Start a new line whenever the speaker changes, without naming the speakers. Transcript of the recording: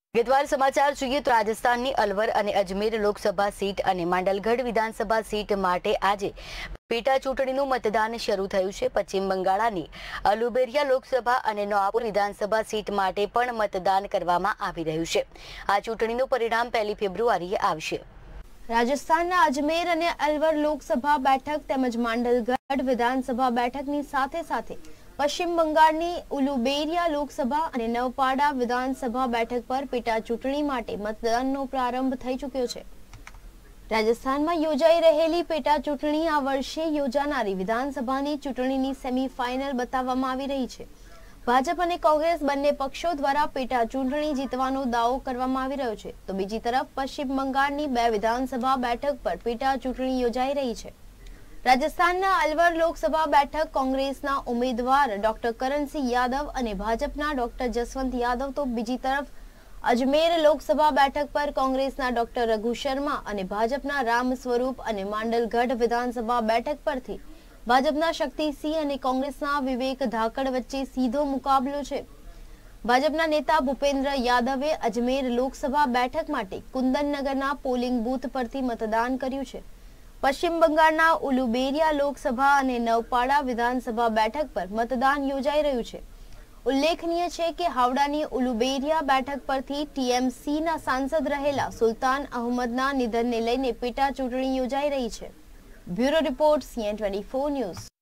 વિગતવાર સમાચાર જોઈએ તો રાજસ્થાનની અલવર અને અજમેર લોકસભા સીટ અને માંડલગઢ વિધાનસભા સીટ માટે આજે પેટા ચૂંટણીનું મતદાન શરૂ થયું છે। પશ્ચિમ બંગાળની અલુબેરિયા લોકસભા અને નવાપુર વિધાનસભા સીટ માટે પણ મતદાન કરવામાં આવી રહ્યું છે। આ ચૂંટણીનું પરિણામ 1 ફેબ્રુઆરીએ આવશે।
રાજસ્થાનના અજમેર અને અલવર લોકસભા બેઠક તેમજ માંડલગઢ વિધાનસભા બેઠકની સાથે પશ્ચિમ બંગાળની ઉલુબેરિયા લોકસભા અને નવપાડા વિધાનસભા બેઠક પર પેટા ચૂંટણી માટે મતદાનનો પ્રારંભ થઈ ચૂક્યો છે। રાજસ્થાનમાં યોજાઈ રહેલી પેટા ચૂંટણી આ વર્ષે યોજાનારી વિધાનસભાની ચૂંટણીની સેમીફાઇનલ બતાવવામાં આવી રહી છે। ભાજપ અને કોંગ્રેસ બંને પક્ષો દ્વારા પેટા ચૂંટણી જીતવાનો દાવો કરવામાં આવી રહ્યો છે, તો બીજી તરફ પશ્ચિમ બંગાળની 2 વિધાનસભા બેઠક પર પેટા ચૂંટણી યોજાઈ રહી છે। રાજસ્થાનના અલવર લોકસભા બેઠક કોંગ્રેસના ઉમેદવાર ડોક્ટર કરણસિંહ યાદવ અને ભાજપના ડોક્ટર જસવંત યાદવ, તો બીજી તરફ અજમેર લોકસભા બેઠક પર કોંગ્રેસના ડોક્ટર રઘુ શર્મા અને ભાજપના રામ સ્વરૂપ અને માંડલગઢ વિધાનસભા બેઠક પરથી ભાજપના શક્તિસિંહ અને કોંગ્રેસના વિવેક ધાકડ વચ્ચે સીધો મુકાબલો છે। ભાજપના નેતા ભૂપેન્દ્ર યાદવે અજમેર લોકસભા બેઠક માટે કુંદનનગરના પોલિંગ બૂથ પરથી મતદાન કર્યું છે। પશ્ચિમ બંગાળના ઉલુબેરિયા લોકસભા અને નવપાડા વિધાનસભા બેઠક પર મતદાન યોજાઈ રહ્યું છે। ઉલ્લેખનીય છે કે હાવડાની ઉલુબેરિયા બેઠક પરથી ટીએમસીના સાંસદ રહેલા સુલતાન અહમદના નિધનને લઈને પેટા ચૂંટણી યોજાઈ રહી છે। Bureau report CN24 news.